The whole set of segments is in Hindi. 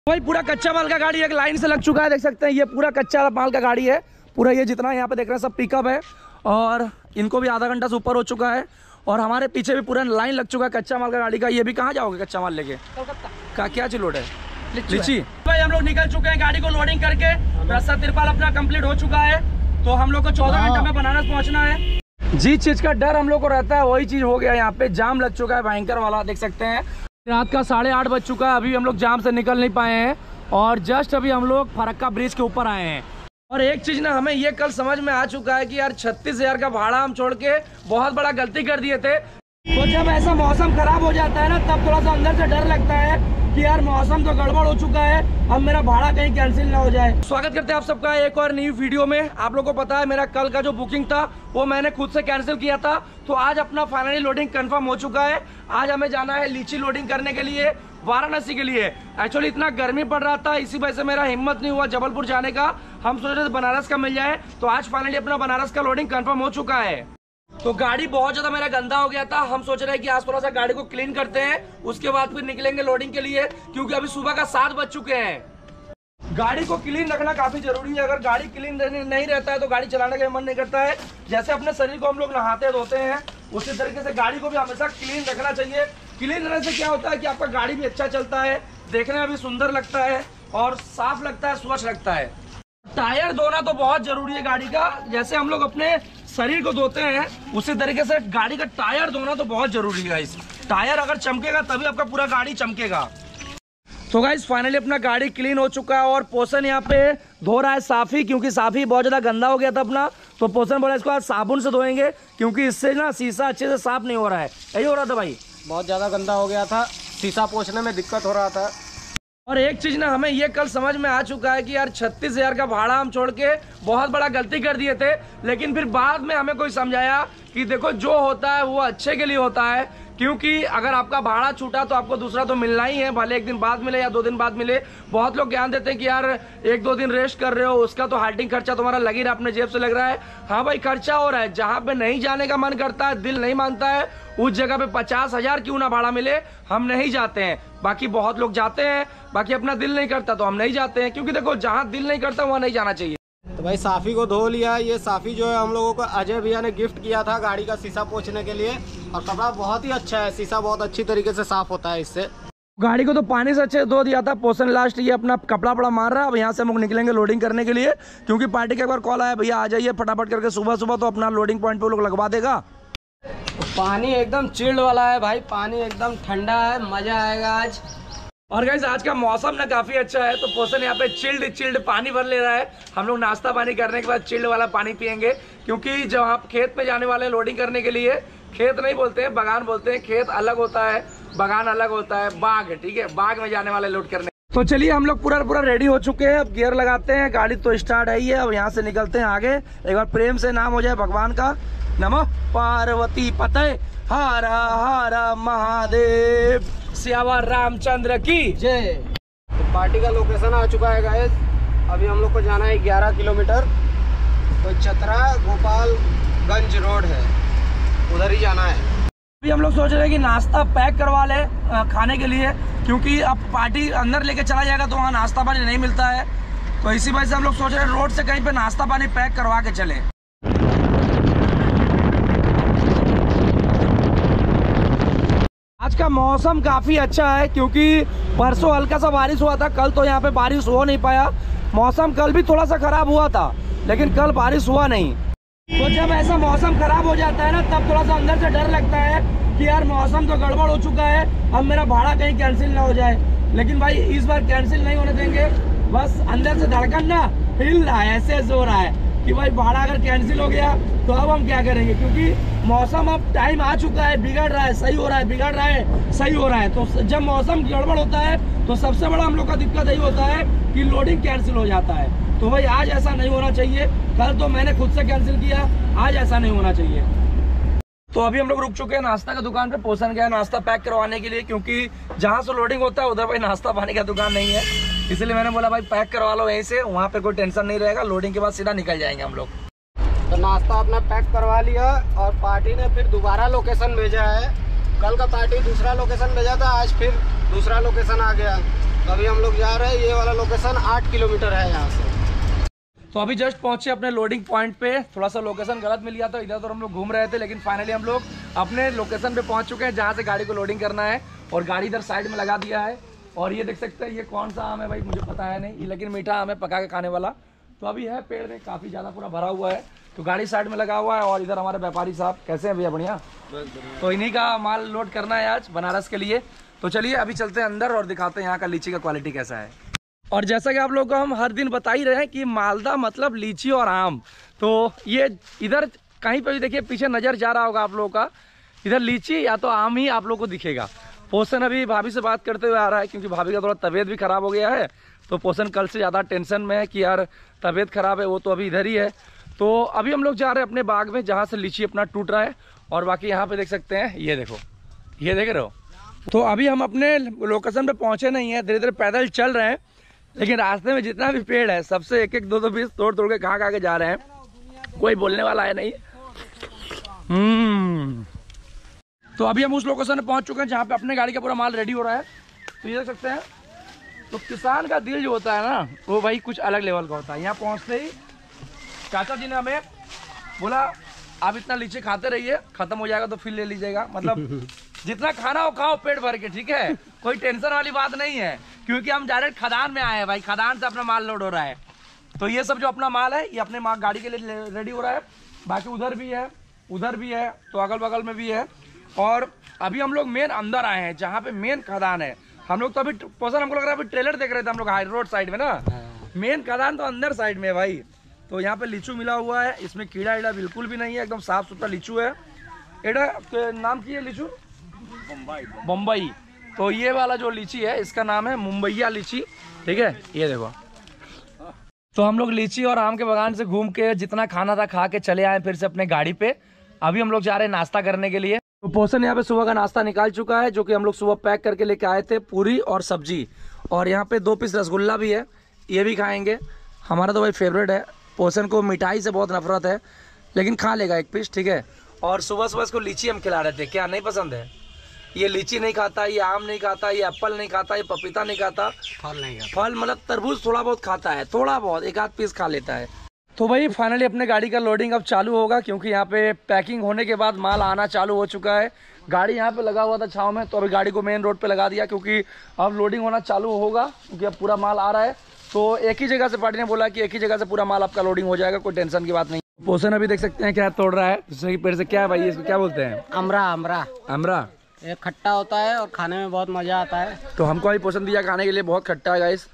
भाई पूरा कच्चा माल का गाड़ी एक लाइन से लग चुका है, देख सकते हैं ये पूरा कच्चा माल का गाड़ी है पूरा। ये जितना यहाँ पे देख रहे हैं सब पिकअप है और इनको भी आधा घंटा से ऊपर हो चुका है। और हमारे पीछे भी पूरा लाइन लग चुका है कच्चा माल का गाड़ी का। ये भी कहाँ जाओगे कच्चा माल लेके? कलकत्ता। क्या चीज लोड है? लीची। भाई हम लोग निकल चुके हैं गाड़ी को लोडिंग करके। रास्ता तिरपाल अपना कंप्लीट हो चुका है, तो हम लोग को 14 घंटे में बनारस पहुंचना है। जिस चीज का डर हम लोग को रहता है वही चीज हो गया। यहाँ पे जाम लग चुका है भयंकर वाला, देख सकते हैं। रात का 8:30 बज चुका है, अभी हम लोग जाम से निकल नहीं पाए हैं और जस्ट अभी हम लोग फरक्का ब्रिज के ऊपर आए हैं। और एक चीज ना हमें ये कल समझ में आ चुका है कि यार 36,000 का भाड़ा हम छोड़ के बहुत बड़ा गलती कर दिए थे। तो जब ऐसा मौसम खराब हो जाता है ना, तब थोड़ा सा अंदर से डर लगता है कि यार मौसम तो गड़बड़ हो चुका है, अब मेरा भाड़ा कहीं कैंसिल ना हो जाए। स्वागत करते हैं आप सबका एक और नई वीडियो में। आप लोगों को पता है मेरा कल का जो बुकिंग था वो मैंने खुद से कैंसिल किया था, तो आज अपना फाइनली लोडिंग कंफर्म हो चुका है। आज हमें जाना है लीची लोडिंग करने के लिए वाराणसी के लिए। एक्चुअली इतना गर्मी पड़ रहा था, इसी वजह से मेरा हिम्मत नहीं हुआ जबलपुर जाने का। हम सोच रहे थे बनारस का मिल जाए, तो आज फाइनली अपना बनारस का लोडिंग कंफर्म हो चुका है। तो गाड़ी बहुत ज्यादा मेरा गंदा हो गया था, हम सोच रहे हैं कि आज थोड़ा सा गाड़ी को क्लीन करते हैं, उसके बाद फिर निकलेंगे लोडिंग के लिए, क्योंकि अभी सुबह का 7 बज चुके हैं। गाड़ी को क्लीन रखना काफी जरूरी है। अगर गाड़ी क्लीन नहीं रहता है तो गाड़ी चलाने का मन नहीं करता है। जैसे अपने शरीर को हम लोग नहाते धोते हैं, उसी तरीके से गाड़ी को भी हमेशा क्लीन रखना चाहिए। क्लीन रहने से क्या होता है कि आपका गाड़ी भी अच्छा चलता है, देखने में भी सुंदर लगता है और साफ लगता है, स्वच्छ लगता है। टायर धोना तो बहुत जरूरी है गाड़ी का। जैसे हम लोग अपने शरीर को धोते हैं, उसी तरीके से गाड़ी का टायर धोना तो बहुत जरूरी है गाइस। टायर अगर चमकेगा तभी आपका पूरा गाड़ी चमकेगा। तो गाइस फाइनली अपना गाड़ी क्लीन हो चुका है और पोषण यहाँ पे धो रहा है साफी, क्योंकि साफी बहुत ज्यादा गंदा हो गया था अपना। तो पोषण बोला इसको आज साबुन से धोएंगे, क्योंकि इससे ना शीशा अच्छे से साफ नहीं हो रहा है। यही हो रहा था भाई, बहुत ज्यादा गंदा हो गया था, शीशा पोंछने में दिक्कत हो रहा था। और एक चीज ना हमें ये कल समझ में आ चुका है कि यार 36,000 का भाड़ा हम छोड़ के बहुत बड़ा गलती कर दिए थे। लेकिन फिर बाद में हमें कोई समझाया कि देखो जो होता है वो अच्छे के लिए होता है, क्योंकि अगर आपका भाड़ा छूटा तो आपको दूसरा तो मिलना ही है, भले 1 दिन बाद मिले या 2 दिन बाद मिले। बहुत लोग ज्ञान देते हैं कि यार 1-2 दिन रेस्ट कर रहे हो, उसका तो हाल्टिंग खर्चा तुम्हारा लग ही रहा है, अपने जेब से लग रहा है। हाँ भाई खर्चा हो रहा है, जहाँ पे नहीं जाने का मन करता है, दिल नहीं मानता है, उस जगह पे 50,000 क्यों ना भाड़ा मिले, हम नहीं जाते हैं। बाकी बहुत लोग जाते हैं, बाकी अपना दिल नहीं करता तो हम नहीं जाते हैं, क्योंकि देखो जहाँ दिल नहीं करता वहाँ नहीं जाना चाहिए। तो भाई साफी को धो लिया। ये साफी जो है हम लोगों को अजय भैया ने गिफ्ट किया था गाड़ी का शीशा पोंछने के लिए, और कपड़ा बहुत ही अच्छा है, शीशा बहुत अच्छी तरीके से साफ होता है इससे। गाड़ी को तो पानी से अच्छे धो दिया था पोषण। लास्ट ये अपना कपड़ा बड़ा मार रहा है। अब यहाँ से हम लोग निकलेंगे लोडिंग करने के लिए, क्योंकि पार्टी का एक बार कॉल आया, भैया आ जाइए फटाफट करके सुबह सुबह, तो अपना लोडिंग पॉइंट पे लोग लगवा देगा। पानी एकदम चिल्ड वाला है भाई, पानी एकदम ठंडा है, मजा आएगा आज। और गाइस आज का मौसम ना काफी अच्छा है, तो पोषण यहाँ पे चिल्ड पानी भर ले रहा है। हम लोग नाश्ता पानी करने के बाद चिल्ड वाला पानी पियेंगे, क्योंकि जब आप खेत में जाने वाले लोडिंग करने के लिए, खेत नहीं बोलते हैं बगान बोलते हैं, खेत अलग होता है बगान अलग होता है, बाग, ठीक है, बाग में जाने वाले लोड करने। तो चलिए हम लोग पूरा रेडी हो चुके हैं, अब गियर लगाते हैं, गाड़ी तो स्टार्ट है ही है। अब यहाँ से निकलते हैं आगे। एक बार प्रेम से नाम हो जाए भगवान का, नमः पार्वती पते हर हर महादेव, सियावर रामचंद्र की जय। तो पार्टी का लोकेशन आ चुका है गाइस। अभी हम लोग को जाना है 11 किलोमीटर, तो चतरा गोपालगंज रोड है, उधर ही जाना है। अभी हम लोग सोच रहे हैं कि नाश्ता पैक करवा ले खाने के लिए, क्योंकि अब पार्टी अंदर लेके चला जाएगा तो वहाँ नाश्ता पानी नहीं मिलता है। तो इसी वजह से हम लोग सोच रहे हैं रोड से कहीं पे नाश्ता पानी पैक करवा के चले। आज का मौसम काफी अच्छा है, क्योंकि परसों हल्का सा बारिश हुआ था, कल तो यहाँ पे बारिश हो नहीं पाया। मौसम कल भी थोड़ा सा खराब हुआ था, लेकिन कल बारिश हुआ नहीं। तो जब ऐसा मौसम खराब हो जाता है ना, तब थोड़ा सा अंदर से डर लगता है कि यार मौसम तो गड़बड़ हो चुका है, अब मेरा भाड़ा कहीं कैंसिल ना हो जाए। लेकिन भाई इस बार कैंसिल नहीं होने देंगे। बस अंदर से धड़कन ना हिल रहा है, ऐसे हो रहा है कि भाई भाड़ा अगर कैंसिल हो गया तो अब हम क्या करेंगे, क्योंकि मौसम अब टाइम आ चुका है, बिगड़ रहा है, सही हो रहा है, बिगड़ रहा है, सही हो रहा है। तो जब मौसम गड़बड़ होता है तो सबसे बड़ा हम लोग का दिक्कत यही होता है कि लोडिंग कैंसिल हो जाता है। तो भाई आज ऐसा नहीं होना चाहिए। कल तो मैंने खुद से कैंसिल किया, आज ऐसा नहीं होना चाहिए। तो अभी हम लोग रुक चुके हैं नाश्ता का दुकान पे। पोषण गया नाश्ता पैक करवाने के लिए, क्योंकि जहाँ से लोडिंग होता है उधर भाई नाश्ता पानी का दुकान नहीं है, इसलिए मैंने बोला भाई पैक करवा लो यहीं से, वहाँ पे कोई टेंशन नहीं रहेगा, लोडिंग के बाद सीधा निकल जाएंगे हम लोग। तो नाश्ता अपना पैक करवा लिया, और पार्टी ने फिर दोबारा लोकेशन भेजा है। कल का पार्टी दूसरा लोकेशन भेजा था, आज फिर दूसरा लोकेशन आ गया। तो अभी हम लोग जा रहे हैं, ये वाला लोकेशन 8 किलोमीटर है यहाँ से। तो अभी जस्ट पहुंचे अपने लोडिंग पॉइंट पे। थोड़ा सा लोकेशन गलत मिल गया था, इधर उधर हम लोग घूम रहे थे, लेकिन फाइनली हम लोग अपने लोकेशन पे पहुंच चुके हैं जहां से गाड़ी को लोडिंग करना है। और गाड़ी इधर साइड में लगा दिया है। और ये देख सकते हैं ये कौन सा आम है भाई, मुझे पता है नहीं, लेकिन मीठा आम है, पका के खाने वाला। तो अभी है पेड़ में काफ़ी ज़्यादा पूरा भरा हुआ है, तो गाड़ी साइड में लगा हुआ है। और इधर हमारे व्यापारी साहब कैसे हैं भैया? बढ़िया। तो इन्हीं का माल लोड करना है आज बनारस के लिए। तो चलिए अभी चलते हैं अंदर और दिखाते हैं यहाँ का लीची का क्वालिटी कैसा है। और जैसा कि आप लोगों को हम हर दिन बता ही रहे हैं कि मालदा मतलब लीची और आम। तो ये इधर कहीं पर भी देखिए पीछे नज़र जा रहा होगा आप लोगों का, इधर लीची या तो आम ही आप लोगों को दिखेगा। पोषण अभी भाभी से बात करते हुए आ रहा है, क्योंकि भाभी का थोड़ा तबीयत भी ख़राब हो गया है। तो पोषण कल से ज़्यादा टेंशन में है कि यार तबीयत ख़राब है, वो तो अभी इधर ही है। तो अभी हम लोग जा रहे हैं अपने बाग में जहाँ से लीची अपना टूट रहा है। और बाकी यहाँ पे देख सकते हैं, ये देखो, ये देख रहे हो। तो अभी हम अपने लोकेशन पे पहुँचे नहीं हैं, धीरे धीरे पैदल चल रहे हैं, लेकिन रास्ते में जितना भी पेड़ है सबसे एक एक दो दो पीस तोड़ तोड़ के खा के जा रहे हैं। कोई बोलने वाला है नहीं। तो अभी हम उस लोकेशन पे पहुंच चुके हैं जहाँ पे अपने गाड़ी का पूरा माल रेडी हो रहा है। तो ये देख सकते हैं, तो किसान का दिल जो होता है ना, वो भाई कुछ अलग लेवल का होता है। यहाँ पहुँचते ही चाचा जी ने हमें बोला आप इतना लीची खाते रहिए, खत्म हो जाएगा तो फिर ले लीजिएगा। मतलब जितना खाना हो खाओ पेट भर के, ठीक है, कोई टेंशन वाली बात नहीं है, क्योंकि हम डायरेक्ट खदान में आए हैं भाई, खदान से अपना माल लोड हो रहा है। तो ये सब जो अपना माल है ये अपने गाड़ी के लिए रेडी हो रहा है। बाकी उधर भी है, उधर भी है, तो अगल बगल में भी है। और अभी हम लोग मेन अंदर आए हैं जहाँ पे मेन खदान है। हम लोग तो अभी पोषण हमको लग रहा है अभी ट्रेलर देख रहे थे हम लोग हाई रोड साइड में ना, मेन खदान तो अंदर साइड में है भाई। तो यहाँ पे लीचू मिला हुआ है, इसमें कीड़ा ईड़ा बिल्कुल भी नहीं है, एकदम साफ सुथरा लीचू है। एडा नाम की है लीचू? बम्बई। तो ये वाला जो लीची है इसका नाम है मुंबईया लीची, ठीक है। ये देखो, तो हम लोग लीची और आम के बागान से घूम के जितना खाना था खा के चले आए फिर से अपने गाड़ी पे। अभी हम लोग जा रहे हैं नाश्ता करने के लिए। तो पोषण यहाँ पे सुबह का नाश्ता निकाल चुका है, जो कि हम लोग सुबह पैक करके लेके आए थे, पूरी और सब्जी। और यहाँ पे 2 पीस रसगुल्ला भी है, ये भी खाएंगे। हमारा तो भाई फेवरेट है। पोषण को मिठाई से बहुत नफरत है, लेकिन खा लेगा 1 पीस, ठीक है। और सुबह सुबह इसको लीची हम खिला रहे थे, क्या नहीं पसंद है? ये लीची नहीं खाता, ये आम नहीं खाता, ये एप्पल नहीं खाता, ये पपीता नहीं खाता, फल नहीं खाता। फल मतलब तरबूज थोड़ा बहुत खाता है, थोड़ा बहुत 1 आध पीस खा लेता है। तो भाई फाइनली अपने गाड़ी का लोडिंग अब चालू होगा, क्योंकि यहाँ पे पैकिंग होने के बाद माल आना चालू हो चुका है। गाड़ी यहाँ पे लगा हुआ था छाँव में, तो अभी गाड़ी को मेन रोड पे लगा दिया, क्योंकि अब लोडिंग होना चालू होगा, क्योंकि अब पूरा माल आ रहा है। तो एक ही जगह से पार्टी ने बोला कि एक ही जगह से पूरा माल आपका लोडिंग हो जाएगा, कोई टेंशन की बात नहीं। पोषण अभी देख सकते हैं क्या तोड़ रहा है, दूसरे पेड़ से। क्या है भाई इसको क्या बोलते हैं? अमरा। अमरा अमरा। ये खट्टा होता है और खाने में बहुत मजा आता है। तो हमको अभी पोषण दिया खाने के लिए, बहुत खट्टा है गाइस।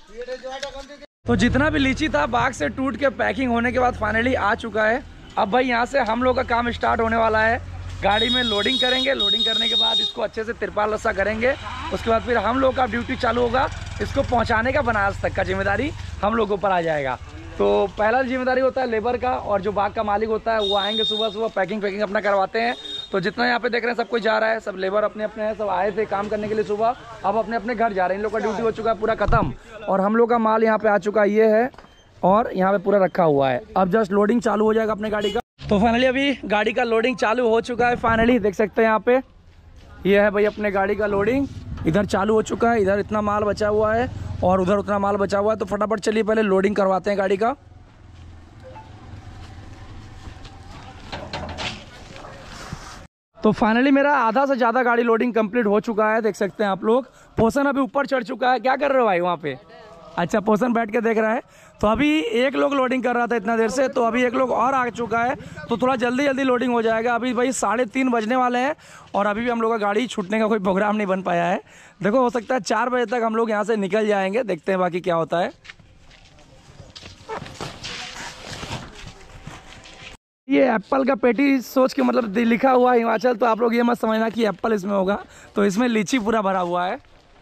तो जितना भी लीची था बाग से टूट के पैकिंग होने के बाद फाइनली आ चुका है। अब भाई यहाँ से हम लोग का काम स्टार्ट होने वाला है। गाड़ी में लोडिंग करेंगे, लोडिंग करने के बाद इसको अच्छे से तिरपाल रस्सा करेंगे, उसके बाद फिर हम लोग का ड्यूटी चालू होगा। इसको पहुँचाने का बनारस तक का जिम्मेदारी हम लोगों पर आ जाएगा। तो पहला जिम्मेदारी होता है लेबर का, और जो बाग का मालिक होता है वो आएंगे सुबह सुबह, पैकिंग अपना करवाते हैं। तो जितना यहाँ पे देख रहे हैं सब कोई जा रहा है, सब लेबर अपने अपने हैं, सब आए थे काम करने के लिए सुबह, अब अपने अपने घर जा रहे हैं। इन लोग का ड्यूटी हो चुका है पूरा खत्म, और हम लोग का माल यहाँ पे आ चुका है, ये है, और यहाँ पे पूरा रखा हुआ है। अब जस्ट लोडिंग चालू हो जाएगा अपने गाड़ी का। तो फाइनली अभी गाड़ी का लोडिंग चालू हो चुका है। फाइनली देख सकते हैं यहाँ पे, ये है भाई अपने गाड़ी का लोडिंग, इधर चालू हो चुका है। इधर इतना माल बचा हुआ है और उधर उतना माल बचा हुआ है। तो फटाफट चलिए पहले लोडिंग करवाते हैं गाड़ी का। तो फाइनली मेरा आधा से ज़्यादा गाड़ी लोडिंग कंप्लीट हो चुका है, देख सकते हैं आप लोग। पोषण अभी ऊपर चढ़ चुका है। क्या कर रहे हो भाई वहाँ पे? अच्छा, पोषण बैठ के देख रहा है। तो अभी एक लोग लोडिंग कर रहा था इतना देर से, तो अभी एक लोग और आ चुका है, तो थोड़ा जल्दी जल्दी लोडिंग हो जाएगा। अभी भाई 3:30 बजने वाले हैं और अभी भी हम लोग का गाड़ी छूटने का कोई प्रोग्राम नहीं बन पाया है। देखो हो सकता है 4 बजे तक हम लोग यहाँ से निकल जाएंगे, देखते हैं बाकी क्या होता है। ये एप्पल का पेटी सोच के मतलब लिखा हुआ है हिमाचल, तो आप लोग ये मत समझना कि एप्पल इसमें होगा, तो इसमें लीची पूरा भरा हुआ है।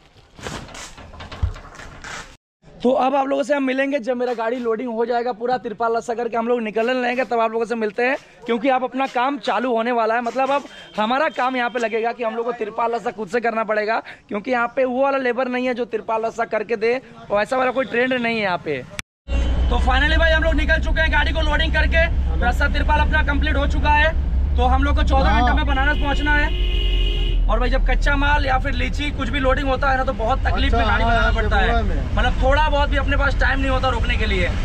तो अब आप लोगों से हम मिलेंगे जब मेरा गाड़ी लोडिंग हो जाएगा पूरा, तिरपाल रस्सा करके हम लोग निकलने लगेंगे, तब आप लोगों से मिलते हैं। क्योंकि अब अपना काम चालू होने वाला है, मतलब अब हमारा काम यहाँ पे लगेगा कि हम लोग को तिरपाल रस्सा खुद से करना पड़ेगा, क्योंकि यहाँ पे वो वाला लेबर नहीं है जो तिरपाल रस्सा करके दे, और ऐसा वाला कोई ट्रेंड नहीं है यहाँ पे। तो फाइनली भाई हम लोग निकल चुके हैं गाड़ी को लोडिंग करके, रस्सा तिरपाल अपना कंप्लीट हो चुका है। तो हम लोग को 14 घंटे में बनारस पहुंचना है। और भाई जब कच्चा माल या फिर लीची कुछ भी लोडिंग होता है ना तो बहुत तकलीफ में गाड़ी बनाना पड़ता है, मतलब थोड़ा बहुत भी अपने पास टाइम नहीं होता रोकने के लिए।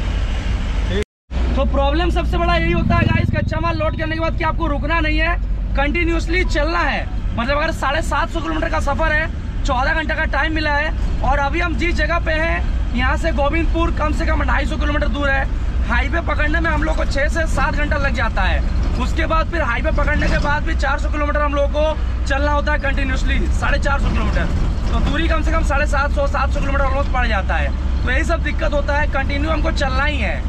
तो प्रॉब्लम सबसे बड़ा यही होता है गाइस, कच्चा माल लोड करने के बाद कि आपको रुकना नहीं है, कंटिन्यूसली चलना है। मतलब अगर 750 किलोमीटर का सफर है, 14 घंटे का टाइम मिला है, और अभी हम जिस जगह पे हैं यहाँ से गोविंदपुर कम से कम 250 किलोमीटर दूर है। हाईवे पकड़ने में हम लोग को 6 से 7 घंटा लग जाता है। उसके बाद फिर हाईवे पकड़ने के बाद भी 400 किलोमीटर हम लोग को चलना होता है कंटिन्यूसली, 450 किलोमीटर। तो दूरी कम से कम 750-700 किलोमीटर ऑलमोस्ट पड़ जाता है। तो यही सब दिक्कत होता है, कंटिन्यू हमको चलना ही है।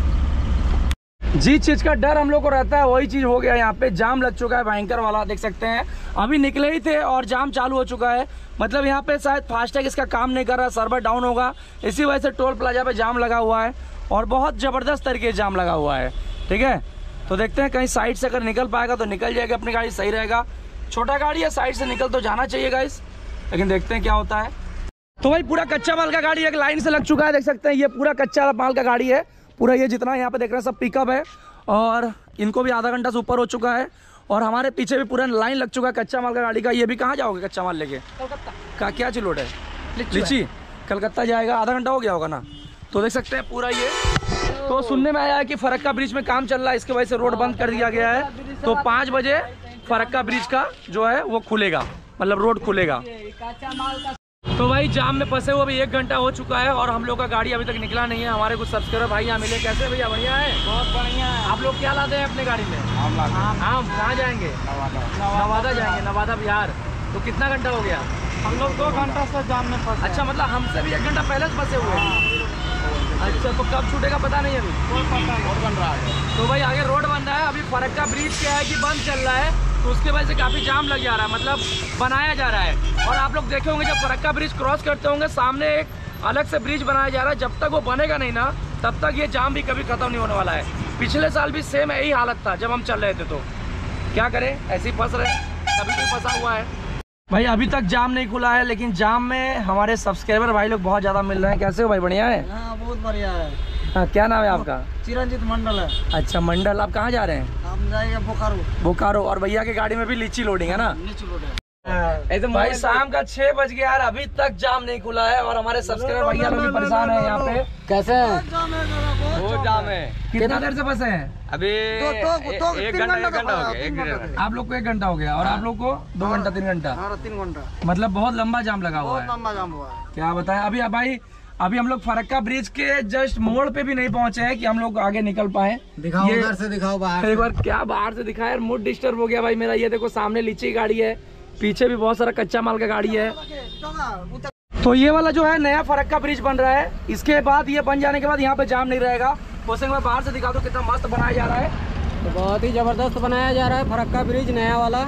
जिस चीज का डर हम लोग को रहता है वही चीज हो गया। यहाँ पे जाम लग चुका है भयंकर वाला, देख सकते हैं। अभी निकले ही थे और जाम चालू हो चुका है। मतलब यहाँ पे शायद फास्टैग इसका काम नहीं कर रहा, सर्वर डाउन होगा, इसी वजह से टोल प्लाजा पे जाम लगा हुआ है और बहुत जबरदस्त तरीके से जाम लगा हुआ है। ठीक है, तो देखते हैं कहीं साइड से अगर निकल पाएगा तो निकल जाएगा, अपनी गाड़ी सही रहेगा। छोटा गाड़ी है, साइड से निकल तो जाना चाहिए गाइस, लेकिन देखते हैं क्या होता है। तो भाई पूरा कच्चा माल का गाड़ी एक लाइन से लग चुका है, देख सकते हैं। ये पूरा कच्चा माल का गाड़ी है पूरा, ये जितना यहाँ पे देख रहे हैं सब पिकअप है, और इनको भी आधा घंटा से ऊपर हो चुका है। और हमारे पीछे भी पूरा लाइन लग चुका है कच्चा माल का गाड़ी का। ये भी कहाँ जाओगे कच्चा माल लेके? कलकत्ता। क्या चीज लोड है? लीची। कलकत्ता जाएगा, आधा घंटा हो गया होगा ना। तो देख सकते हैं पूरा ये। तो सुनने में आया है कि फरक्का ब्रिज में काम चल रहा है, इसकी वजह से रोड बंद कर दिया गया है। तो 5 बजे फरक्का ब्रिज का जो है वो खुलेगा, मतलब रोड खुलेगा। तो भाई जाम में फंसे हुए अभी 1 घंटा हो चुका है और हम लोग का गाड़ी अभी तक निकला नहीं है। हमारे कुछ सब्सक्राइबर भाई यहाँ मिले। कैसे भैया? बढ़िया है, बहुत बढ़िया है। आप लोग क्या लाते हैं अपने गाड़ी में? आम। कहाँ जाएंगे? नवादा जाएंगे, नवादा बिहार। तो कितना घंटा हो गया? हम लोग 2 घंटा से जाम में फंसे। अच्छा, मतलब हमसे भी 1 घंटा पहले से फंसे हुए हैं। अच्छा, तो कब छूटेगा पता नहीं अभी? कोई पता नहीं, रोड बन रहा है। तो भाई आगे रोड बन रहा है। अभी फरक्का ब्रिज क्या है कि बंद चल रहा है, तो उसके वजह से काफ़ी जाम लग जा रहा है, मतलब बनाया जा रहा है। और आप लोग देखे होंगे जब फरक्का ब्रिज क्रॉस करते होंगे सामने एक अलग से ब्रिज बनाया जा रहा है। जब तक वो बनेगा नहीं ना तब तक ये जाम भी कभी खत्म नहीं होने वाला है। पिछले साल भी सेम यही हालत था जब हम चल रहे थे। तो क्या करें, ऐसे ही फंस रहे, कभी कोई फंसा हुआ है। भाई अभी तक जाम नहीं खुला है, लेकिन जाम में हमारे सब्सक्राइबर भाई लोग बहुत ज़्यादा मिल रहे हैं। कैसे हो भाई? बढ़िया है। हाँ, बहुत बढ़िया है। हाँ, क्या नाम है आपका? चिरंजीत मंडल है। अच्छा मंडल, आप कहाँ जा रहे हैं? हम जाएंगे बोकारो। बोकारो। और भैया की गाड़ी में भी लीची लोडिंग है ना? नीचे रोड है। भाई शाम का 6 बज गया यार, अभी तक जाम नहीं खुला है और हमारे सब्सक्राइबर भैया लोग भी परेशान है यहाँ पे। कैसे है? बहुत जाम है। कितना देर से फंसे हैं? अभी 1 घंटा हो गया। आप लोग को 1 घंटा हो गया और आप लोग को 2 घंटा 3 घंटा, 3 घंटा, मतलब बहुत लंबा जाम लगा हुआ है। लंबा जाम हुआ है। क्या बताएं। अभी भाई अभी हम लोग फरक्का ब्रिज के जस्ट मोड़ पे भी नहीं पहुंचे हैं कि हम लोग आगे निकल पाए। दिखाओ उधर से, दिखाओ बाहर। एक बार क्या बाहर से दिखाया यार, मूड डिस्टर्ब हो गया भाई मेरा। ये देखो सामने लीची की गाड़ी है, पीछे भी बहुत सारा कच्चा माल का गाड़ी है। तो ये वाला जो है नया फरक्का ब्रिज बन रहा है, इसके बाद ये बन जाने के बाद यहाँ पे जाम नहीं रहेगा। उसे मैं बाहर से दिखा दूँ कितना मस्त बनाया जा रहा है। तो बहुत ही जबरदस्त बनाया जा रहा है फरक्का ब्रिज नया वाला।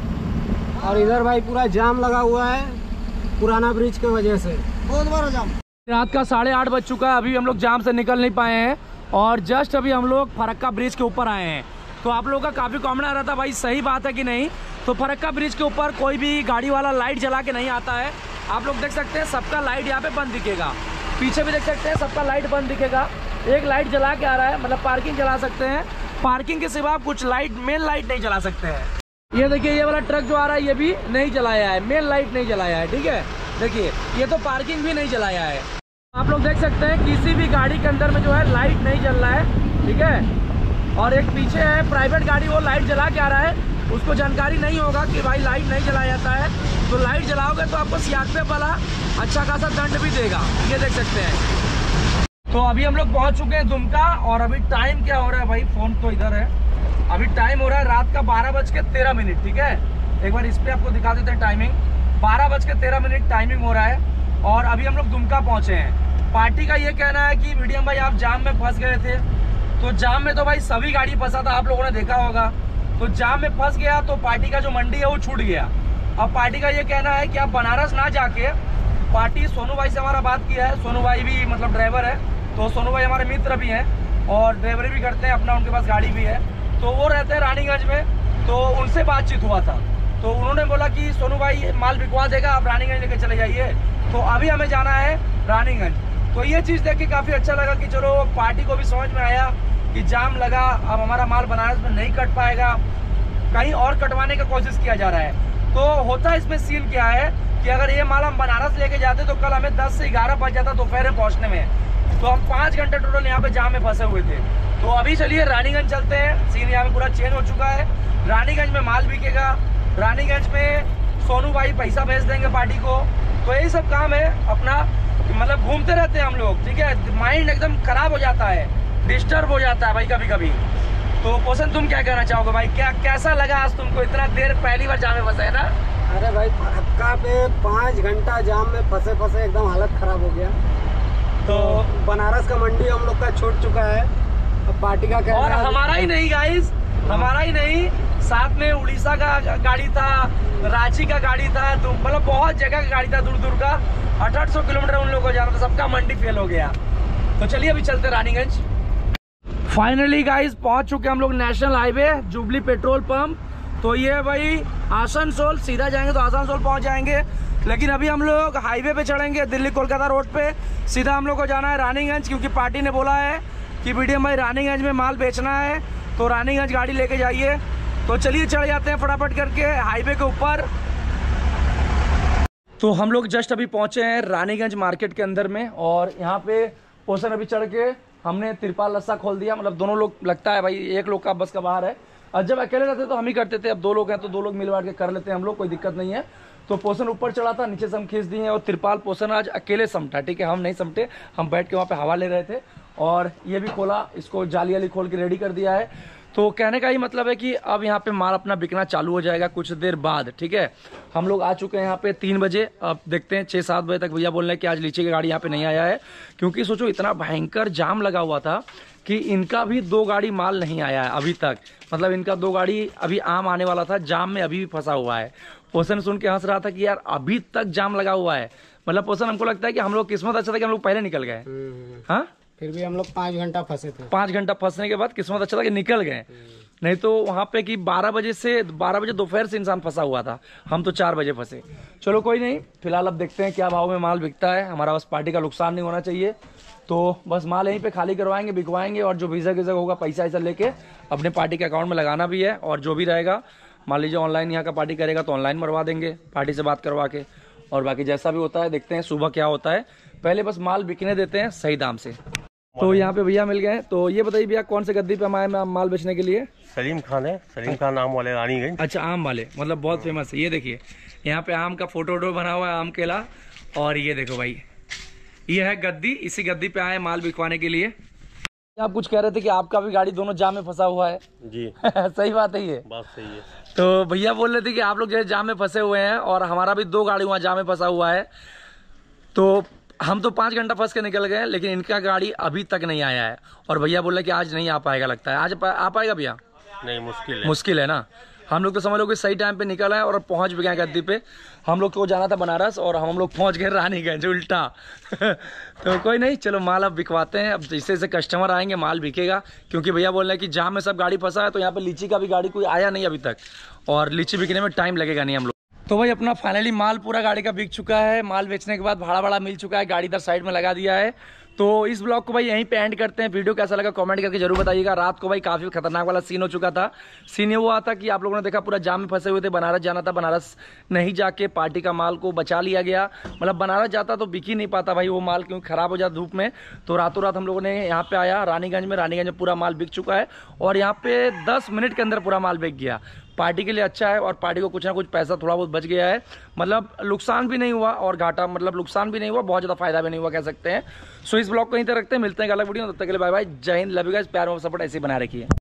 और इधर भाई पूरा जाम लगा हुआ है पुराना ब्रिज की वजह से, बहुत बड़ा जाम। रात का 8:30 बज चुका है, अभी हम लोग जाम से निकल नहीं पाए हैं और जस्ट अभी हम लोग फरक्का ब्रिज के ऊपर आए हैं। तो आप लोगों का काफ़ी कॉमेंट आ रहा था भाई सही बात है कि नहीं। तो फरक्का ब्रिज के ऊपर कोई भी गाड़ी वाला लाइट जला के नहीं आता है। आप लोग देख सकते हैं सबका लाइट यहाँ पे बंद दिखेगा, पीछे भी देख सकते हैं सबका लाइट बंद दिखेगा। एक लाइट जला के आ रहा है, मतलब पार्किंग जला सकते हैं, पार्किंग के सिवा कुछ लाइट, मेन लाइट नहीं जला सकते हैं। ये देखिए ये वाला ट्रक जो आ रहा है ये भी नहीं जलाया है, मेन लाइट नहीं जलाया है। ठीक है, देखिए ये तो पार्किंग भी नहीं जलाया है। आप लोग देख सकते हैं किसी भी गाड़ी के अंदर में जो है लाइट नहीं जल रहा है। ठीक है, और एक पीछे है प्राइवेट गाड़ी, वो लाइट जला के आ रहा है, उसको जानकारी नहीं होगा कि भाई लाइट नहीं जलाया जाता है। तो लाइट जलाओगे तो आपको सीआरपीएफ वाला अच्छा खासा दंड भी देगा, ये देख सकते हैं। तो अभी हम लोग पहुंच चुके हैं दुमका और अभी टाइम क्या हो रहा है भाई, फोन तो इधर है। अभी टाइम हो रहा है रात का 12:13। ठीक है, एक बार इस पर आपको दिखा देते हैं टाइमिंग। 12:13 टाइमिंग हो रहा है और अभी हम लोग दुमका पहुंचे हैं। पार्टी का ये कहना है कि मीडियम भाई आप जाम में फंस गए थे। तो जाम में तो भाई सभी गाड़ी फंसा था, आप लोगों ने देखा होगा। तो जाम में फंस गया तो पार्टी का जो मंडी है वो छूट गया। अब पार्टी का ये कहना है कि आप बनारस ना जाके, पार्टी सोनू भाई से हमारा बात किया है, सोनू भाई भी मतलब ड्राइवर है, तो सोनू भाई हमारे मित्र भी हैं और ड्राइवरी भी करते हैं अपना, उनके पास गाड़ी भी है। तो वो रहते हैं रानीगंज में, तो उनसे बातचीत हुआ था। तो उन्होंने बोला कि सोनू भाई माल बिकवा देगा, आप रानीगंज लेके चले जाइए। तो अभी हमें जाना है रानीगंज। तो ये चीज़ देख के काफ़ी अच्छा लगा कि चलो पार्टी को भी समझ में आया कि जाम लगा, अब हमारा माल बनारस में नहीं कट पाएगा, कहीं और कटवाने का कोशिश किया जा रहा है। तो होता है इसमें सीन क्या है कि अगर ये माल हम बनारस लेके जाते तो कल हमें 10 से 11 बज जाता दोपहर में पहुंचने में। तो हम 5 घंटे टोटल यहाँ पे जाम में फंसे हुए थे। तो अभी चलिए रानीगंज चलते हैं। सीन यहाँ पे पूरा चेंज हो चुका है। रानीगंज में माल बिकेगा, रानीगंज में सोनू भाई पैसा भेज देंगे पार्टी को। तो यही सब काम है अपना, मतलब घूमते रहते हैं हम लोग, ठीक है। माइंड एकदम खराब हो जाता है, डिस्टर्ब हो जाता है भाई कभी कभी। तो पोषण तुम क्या कहना चाहोगे भाई, कैसा लगा आज तुमको? इतना देर पहली बार जाम में फंसे है ना? अरे भाई फरक्का पे 5 घंटा जाम में फंसे फंसे एकदम हालत खराब हो गया। तो बनारस का मंडी हम लोग का छूट चुका है, अब पार्टी का और हमारा ही नहीं गाइस, हमारा ही नहीं, साथ में उड़ीसा का गाड़ी था, रांची का गाड़ी था, तो मतलब बहुत जगह का गाड़ी था, दूर दूर का 800 किलोमीटर उन लोगों को जाना था, सबका मंडी फेल हो गया। तो चलिए अभी चलते रानीगंज। फाइनली गाइस पहुंच चुके हम लोग national highway Jubilee petrol pump. तो ये भाई आसनसोल, सीधा जाएंगे तो आसनसोल पहुंच जाएंगे, लेकिन अभी हम लोग हाईवे पे चढ़ेंगे दिल्ली कोलकाता रोड पे। सीधा हम लोग को जाना है रानीगंज, क्योंकि पार्टी ने बोला है कि बीडीएम भाई रानीगंज में माल बेचना है, तो रानीगंज गाड़ी लेके जाइए। तो चलिए चढ़ जाते हैं फटाफट करके हाईवे के ऊपर। तो हम लोग जस्ट अभी पहुंचे हैं रानीगंज मार्केट के अंदर में, और यहाँ पे पोषण अभी चढ़ के हमने तिरपाल रस्सा खोल दिया। मतलब दोनों लोग, लगता है भाई एक लोग का बस का बाहर है, और जब अकेले रहते तो हम ही करते थे, अब 2 लोग हैं तो 2 लोग मिल बांट के कर लेते हैं हम लोग, कोई दिक्कत नहीं है। तो पोषण ऊपर चढ़ा था, नीचे से हम खींच दिए, और तिरपाल पोषण आज अकेले समटा, ठीक है, हम नहीं समटे, हम बैठ के वहाँ पे हवा ले रहे थे। और ये भी खोला, इसको जाली वाली खोल के रेडी कर दिया है। तो कहने का ही मतलब है कि अब यहाँ पे माल अपना बिकना चालू हो जाएगा कुछ देर बाद, ठीक है। हम लोग आ चुके हैं यहाँ पे 3 बजे, अब देखते हैं 6-7 बजे तक। भैया बोल रहे हैं कि आज लीची की गाड़ी यहाँ पे नहीं आया है, क्योंकि सोचो इतना भयंकर जाम लगा हुआ था कि इनका भी 2 गाड़ी माल नहीं आया है अभी तक। मतलब इनका 2 गाड़ी अभी आम आने वाला था, जाम में अभी भी फंसा हुआ है। पोषण सुन के हंस रहा था कि यार अभी तक जाम लगा हुआ है। मतलब पोषण हमको लगता है कि हम लोग किस्मत अच्छा था कि हम लोग पहले निकल गए। हाँ, फिर भी हम लोग 5 घंटा फंसे थे। 5 घंटा फंसने के बाद किस्मत अच्छा था कि निकल गए, नहीं तो वहां पे कि 12 बजे दोपहर से इंसान फंसा हुआ था, हम तो 4 बजे फंसे। चलो कोई नहीं, फिलहाल अब देखते हैं क्या भाव में माल बिकता है। हमारा बस पार्टी का नुकसान नहीं होना चाहिए, तो बस माल यहीं पे खाली करवाएंगे, बिकवाएंगे, और जो वीज़ा होगा पैसा ऐसा लेके अपने पार्टी के अकाउंट में लगाना भी है। और जो भी रहेगा, मान लीजिए ऑनलाइन यहाँ का पार्टी करेगा तो ऑनलाइन मरवा देंगे पार्टी से बात करवा के, और बाकी जैसा भी होता है देखते हैं सुबह क्या होता है। पहले बस माल बिकने देते हैं सही दाम से। तो यहाँ पे भैया मिल गए, तो ये बताइए भैया कौन से गद्दी पे हम आए माल बेचने के लिए? सलीम खान है, सलीम खान नाम वाले रानीगंज। अच्छा, आम वाले, मतलब बहुत फेमस है। ये देखिए यहाँ पे आम का फोटो बना हुआ है, आम केला। और ये देखो भाई, ये है गद्दी, इसी गद्दी पे आए माल बिकवाने के लिए। आप कुछ कह रहे थे कि आपका भी गाड़ी दोनों जाम में फंसा हुआ है जी। सही बात है, ये बात सही है। तो भैया बोल रहे थे कि आप लोग जो जाम में फंसे हुए हैं, और हमारा भी 2 गाड़ी वहाँ जाम में फंसा हुआ है। तो हम तो 5 घंटा फंस के निकल गए, लेकिन इनका गाड़ी अभी तक नहीं आया है, और भैया बोल रहे कि आज नहीं आ पाएगा। लगता है आज आ पाएगा भैया? नहीं, मुश्किल है ना। हम लोग तो समझ लो कि सही टाइम पे निकल आए और पहुंच भी गए गद्दी पे। हम लोग को जाना था बनारस, और हम लोग पहुंच गए रानीगंज उल्टा। तो कोई नहीं, चलो माल अब बिकवाते हैं। अब जैसे जैसे कस्टमर आएंगे माल बिकेगा, क्योंकि भैया बोल रहे हैं कि जाम में सब गाड़ी फंसा है, तो यहाँ पे लीची का भी गाड़ी कोई आया नहीं अभी तक, और लीची बिकने में टाइम लगेगा नहीं हम लोग। तो भाई अपना फाइनली माल पूरा गाड़ी का बिक चुका है। माल बेचने के बाद भाड़ा मिल चुका है, गाड़ी इधर साइड में लगा दिया है। तो इस ब्लॉग को भाई यहीं पे एंड करते हैं। वीडियो कैसा लगा कमेंट करके जरूर बताइएगा। रात को भाई काफी खतरनाक वाला सीन हो चुका था। सीन ये हुआ था कि आप लोगों ने देखा पूरा जाम में फंसे हुए थे, बनारस जाना था, बनारस नहीं जाके पार्टी का माल को बचा लिया गया। मतलब बनारस जाता तो बिक ही नहीं पाता भाई वो माल, क्योंकि खराब हो जाता धूप में। तो रातों रात हम लोगों ने यहाँ पे आया रानीगंज में पूरा माल बिक चुका है, और यहाँ पे 10 मिनट के अंदर पूरा माल बिक गया। पार्टी के लिए अच्छा है, और पार्टी को कुछ ना कुछ पैसा थोड़ा बहुत बच गया है। मतलब नुकसान भी नहीं हुआ और घाटा, मतलब नुकसान भी नहीं हुआ, बहुत ज़्यादा फायदा भी नहीं हुआ कह सकते हैं। सो इस ब्लॉग को यहीं तक रखते हैं, मिलते हैं एक अलग वीडियो में। तब तक के लिए बाय बाय, जय हिंद, लव यू गाइस, प्यार और सपोर्ट ऐसे ही बना रखिए।